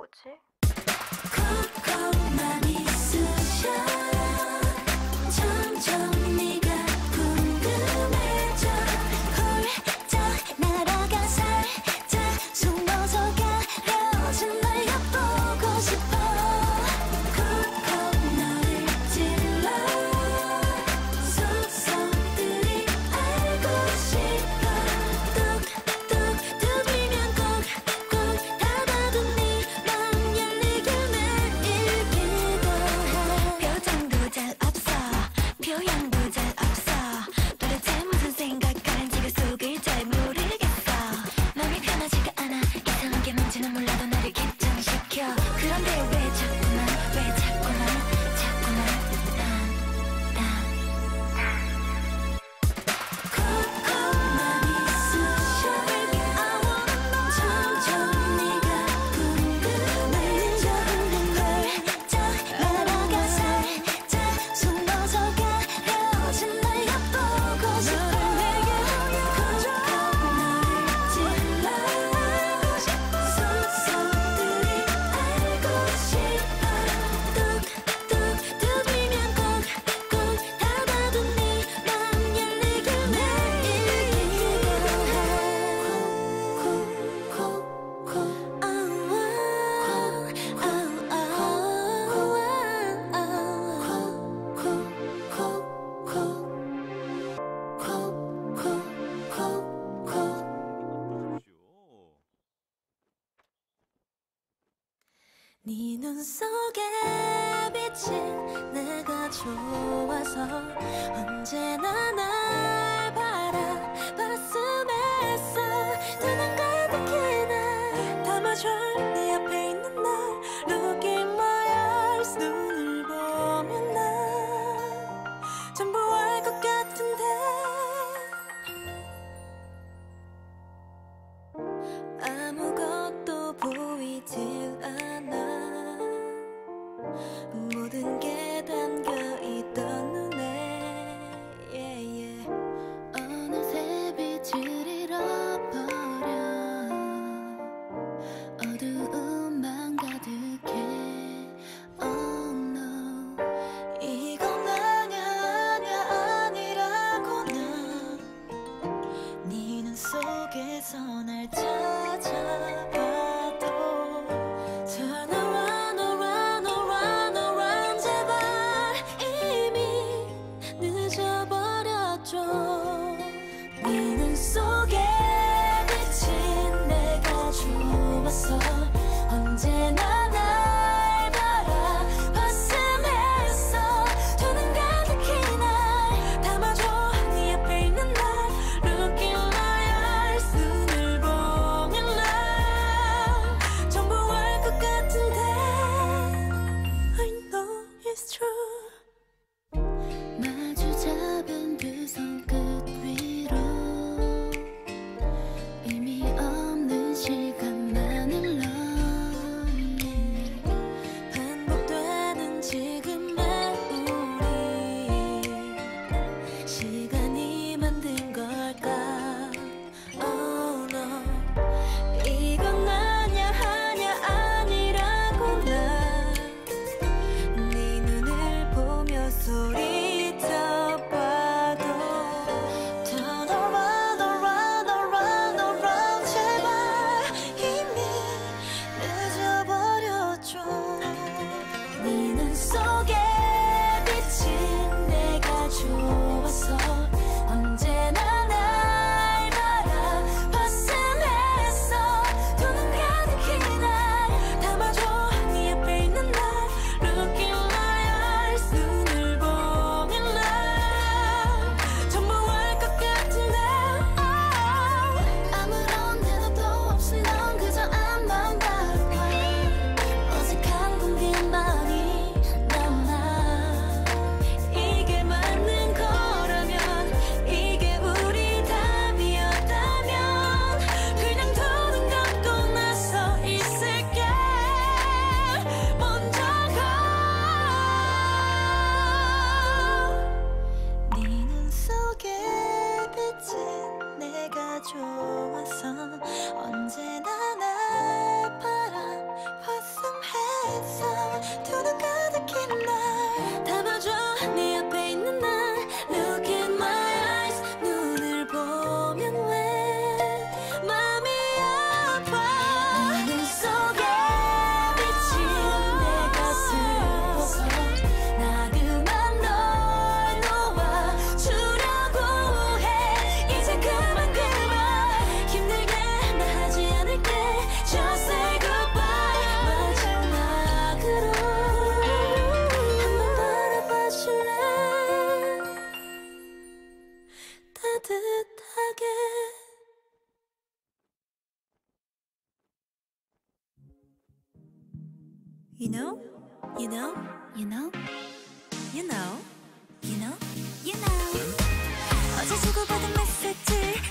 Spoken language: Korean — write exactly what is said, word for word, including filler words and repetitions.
거지? 콕콕만 있으셔 점점 네가 궁금해져 홀짝 날아가 살짝 숨어서 가려진 날 엿보고 싶어 콕콕 너를 찔러 속속들이 알고 싶어 뚝뚝 두드리면 꼭꼭 닫아둔 네 맘 열리길 매일 기도해 표정도 잘 없어 표현도 잘 없어 도대체 무슨 생각하는지 그 속을 잘 모르겠어 맘이 편하지가 않아 이상한 게 뭔지는 몰라도 나를 긴장시켜 그런데 왜 자꾸만 왜 자꾸만 자꾸만 난난 콕콕만 있으셔 점점 네가 궁금해져 홀짝 날아가 살짝 숨어서 가려진 날 엿보고 싶어 콕콕 너를 찔러 속속들이 알고 싶어 뚝뚝 두드리면 꼭꼭 닫아둔 네 맘 열리길 매일 기도해 콕콕콕콕 네 눈 속에 비친 내가 좋아서 언제나 날 바라봤음에서 두 눈 가득히 날 담아줄 네 앞에 있는 날 Looking my eyes 눈을 보면 난 전부 알 것 같은데 아무것도 보이질 않아 모든 게 담겨있던 눈에 yeah, yeah. 어느새 빛을 잃어버려 어두움만 가득해 Oh no 이건 아냐 아냐 아니라고 난네 눈 속에서 날 찾아봐도 Turn around around around around 제발 You know, you know, You know, you know, you know, you know. 어제 주고받은 메시지